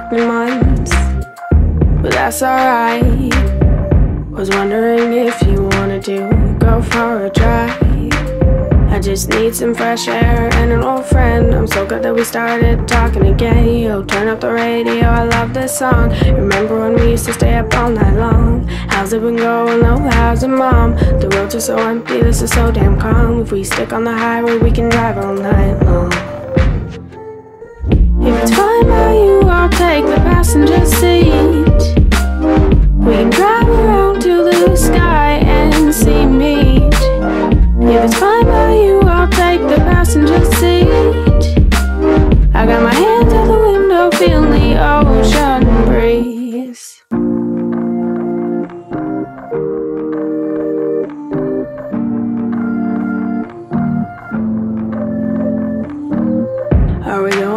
in months, but that's alright. Was wondering if you wanted to go for a drive. I just need some fresh air and an old friend. I'm so glad that we started talking again. Yo, turn up the radio, I love this song. Remember when we used to stay up all night long? How's it been going? Oh, how's it, mom? The roads are so empty, this is so damn calm. If we stick on the highway, we can drive all night long. If it's fine by you, I'll take the passenger seat. We can drive around to the sky and see meat. If it's fine by you, I'll take the passenger seat. I got my hands out the window, feeling the ocean breeze. Are we going